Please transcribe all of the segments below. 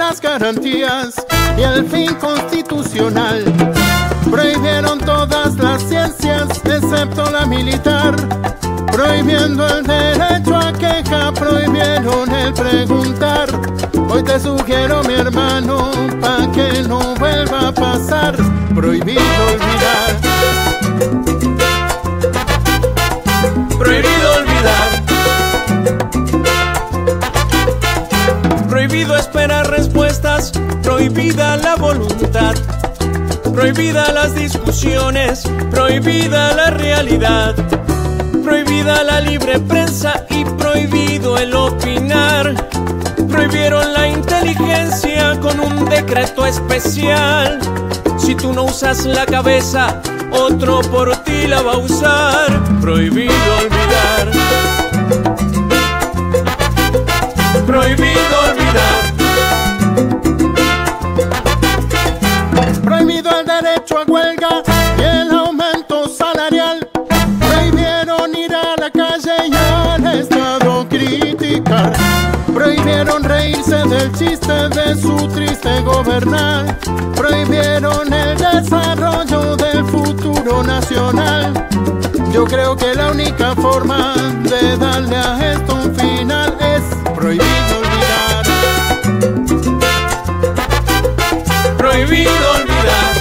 las garantías y el fin constitucional. Prohibieron todas las ciencias excepto la militar, prohibiendo el derecho a queja, prohibieron el preguntar. Hoy te sugiero, mi hermano, pa' que no vuelva a pasar, prohibido olvidar. Prohibido olvidar. Prohibido esperar respuestas, prohibida la voluntad, prohibida las discusiones, prohibida la realidad, prohibida la libre prensa y prohibido el opinar. Prohibieron la inteligencia con un decreto especial. Si tú no usas la cabeza, otro por ti la va a usar. Prohibido olvidar. Prohibido olvidar. Prohibido el derecho a huelga y el aumento salarial. Prohibieron ir a la calle y al Estado criticar. Prohibieron reírse del chiste de su triste gobernar. Prohibieron el desarrollo del futuro nacional. Yo creo que la única forma de darle a esto un final es prohibido olvidar. Prohibido olvidar.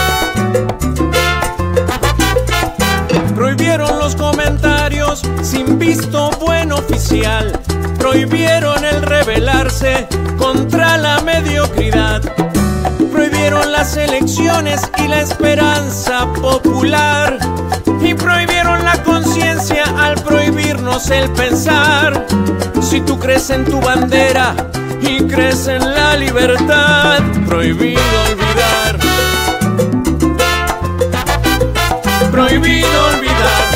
Prohibieron los comentarios sin visto bueno oficial. Prohibieron el rebelarse contra la mediocridad. Prohibieron las elecciones y la esperanza popular. Y prohibieron la conciencia al prohibirnos el pensar. Si tú crees en tu bandera y crees en la libertad, prohibido olvidar. Prohibido olvidar.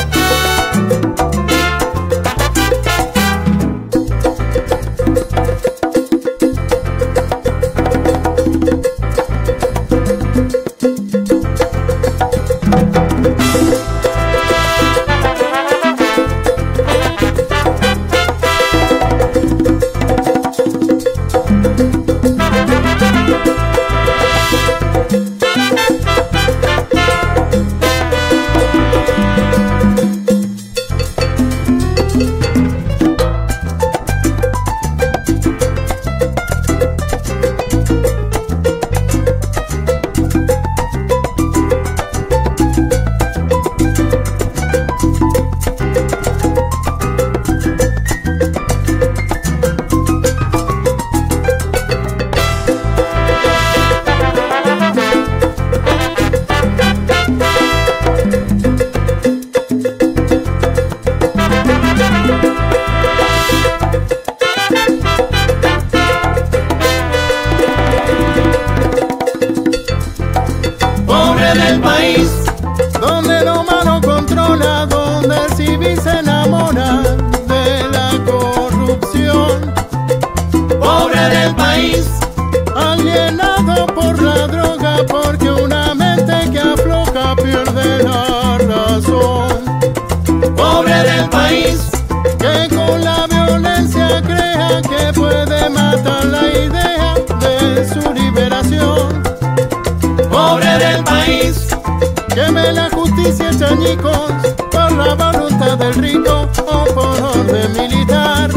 Del país donde lo malo controla, donde el civil se enamora de la corrupción. Pobre del país, alienado por la droga, porque una mente que afloja pierde la razón. pobre del país, Que con la violencia crea que puede matar la idea de su liberación. pobre del país, Queme la justicia hecha añicos por la voluntad del rico o por orden militar.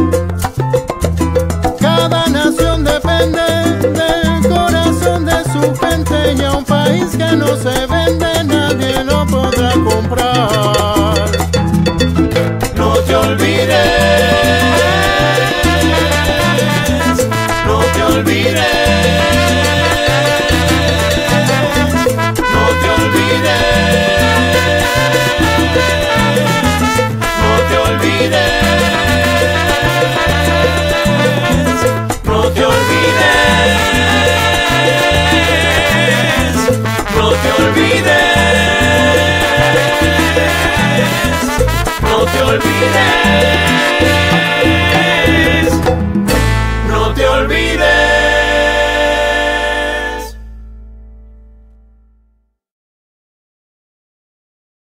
Cada nación depende del corazón de su gente, y a un país que no se vende nadie lo podrá comprar. no te olvides, no te olvides. No te olvides.